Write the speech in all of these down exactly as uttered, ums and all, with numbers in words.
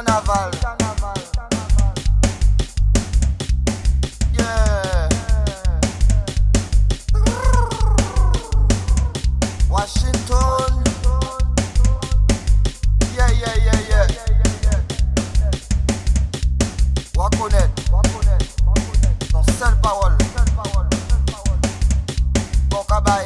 carnaval. Yeah. Washington. Yeah, yeah, yeah, yeah. Wakonet. Ton seule parole. Kaw Ka Bay.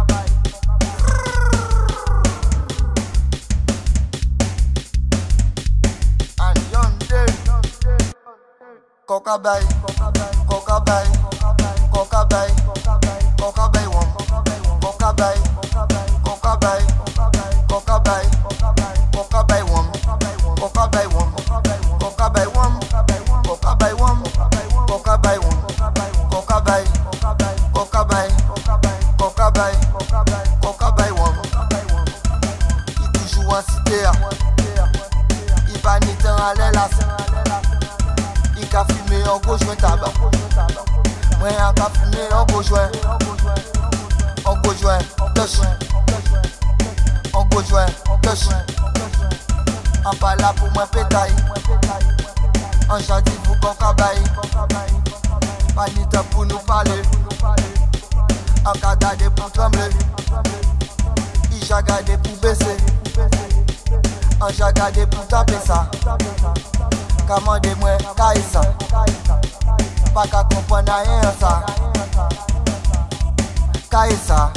Kaw Ka Bay, Kaw Ka Bay, Kaw Ka Bay, Kaw Ka Bay wom, Kaw Ka Bay, Kaw Ka Bay, Kaw Ka Bay, Kaw Ka Bay wom, Kaw Ka Bay wom, Kaw Ka Bay wom, Kaw Ka Bay wom, Kaw Ka Bay wom, Kaw Ka Bay, Kaw Ka Bay, Kaw Ka Bay, Kaw Ka Bay wom. Il toujours en cité, il va ni temps à l'aile. Il a fumé en gros joint tabac. Moi il a fumé en gros joint. En gros joint, touch. En gros joint, touch. En pas là pour moi pétaille. En gentil pour Kaw Ka Bay. Pas ni temps pour nous parler. En cas gardé pour trembler. Il j'ai gardé pour baisser. En j'ai gardé pour taper ça. Commandez-moi Kaïsa. Pas qu'à comprendre rien ça. Kaïsa.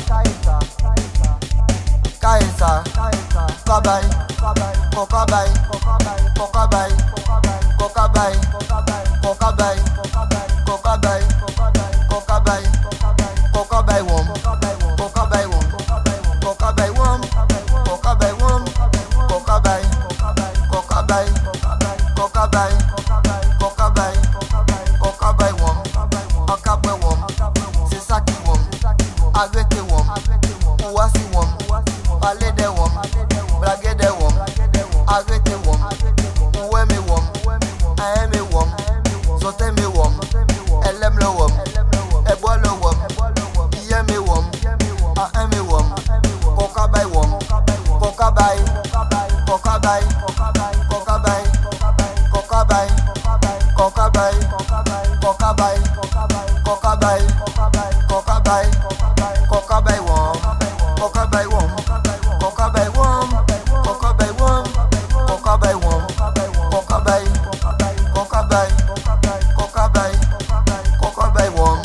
Kaïsa. Kaw Ka Bay. Kaw Ka Bay. Kaw Ka Bay. Kaw Ka Bay. Kaw Ka Bay. Kaw Ka Bay. Kaw Ka Bay. Kaw Ka Bay wom. Kaw Ka Bay wom. Kaw Ka Bay wom. Kaw Ka Bay wom. Kaw Ka Bay. Kaw Ka Bay. Kaw Ka Bay, Kaw Ka Bay, Kaw Ka Bay wom, en Cabwe wom, c'est ça qui wom, arrêtez wom, ou assis wom, parlez des wom, blaguez des wom, arrêtez wom, ou aimez wom, a aimé wom, sont aimé wom, elle aime le wom, elle boit le wom, il aime wom, a aimé wom, Kaw Ka Bay wom, Kaw Ka Bay, Kaw Ka Bay, Kaw Ka Bay. Kaw Ka Bay, Kaw Ka Bay, Kaw Ka Bay, Kaw Ka Bay, Kaw Ka Bay, Kaw Ka Bay wom, Kaw Ka Bay wom, Kaw Ka Bay wom, Kaw Ka Bay wom, Kaw Ka Bay wom, Kaw Ka Bay, Kaw Ka Bay, Kaw Ka Bay, Kaw Ka Bay wom,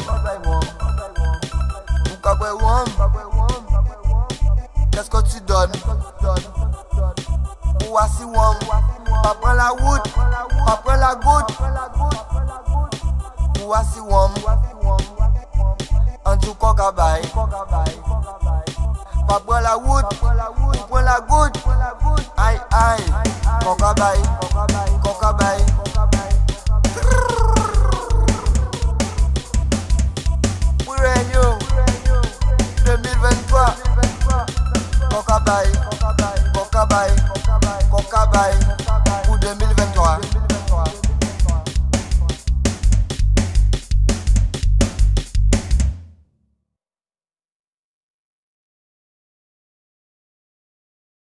Kaw Ka Bay wom. Qu'est-ce que tu donnes? Ou assis wom, pas prendre la route. Après la goutte, ou assis wom, en du Kaw Ka Bay. Pas prendre la route, ou prendre la goutte. Aïe aïe, Kaw Ka Bay, Kaw Ka Bay. Bouyon, deux mille vingt-trois. Kaw Ka Bay, Kaw Ka Bay, Kaw Ka Bay.